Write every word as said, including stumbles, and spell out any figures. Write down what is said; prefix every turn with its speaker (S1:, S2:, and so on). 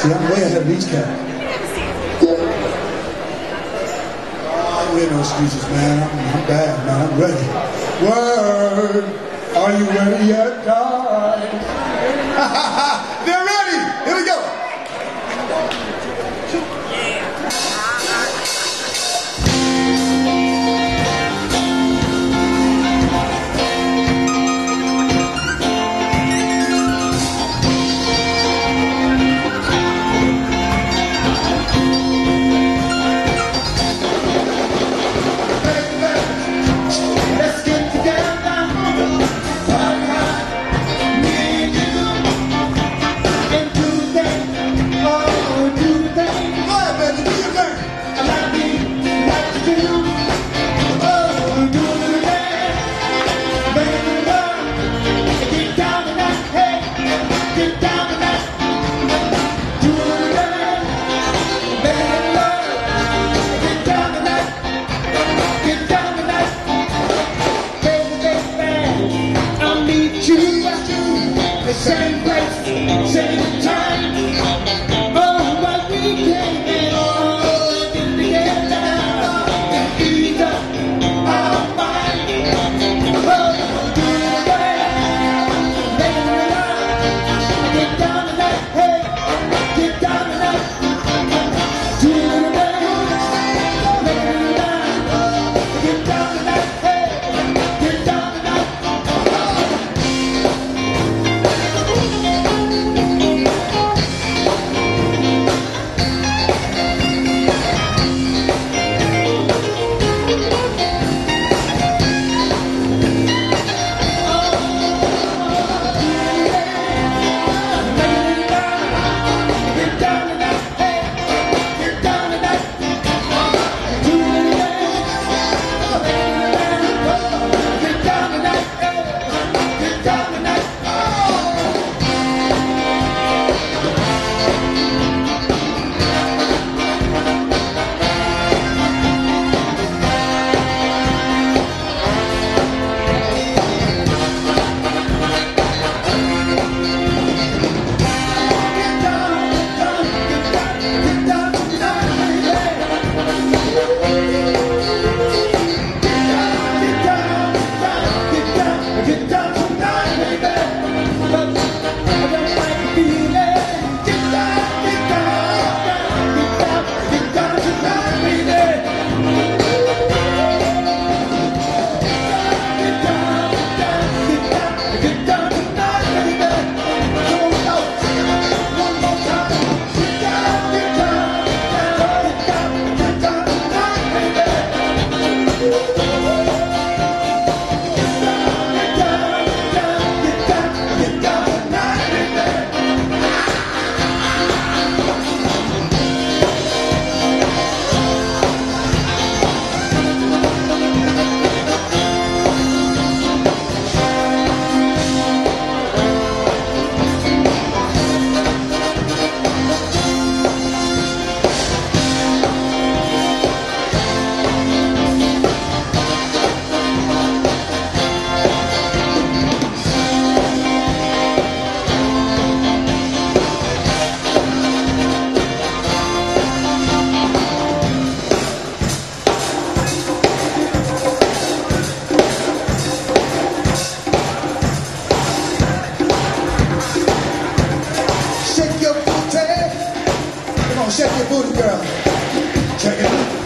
S1: See, I'm way ahead of each cat. Oh, we have no excuses, man. I'm, I'm bad, man. I'm ready. Word! Are you ready yet, guys? They're ready! Here we go!
S2: Same place, same time. Oh, but we came in all together and ease up our mind. Oh, do it right, make it right. Get down tonight, hey, get down tonight. Do it right, make it right. Get down tonight, hey, get down tonight.
S1: Shake your booty, girl. Check it out.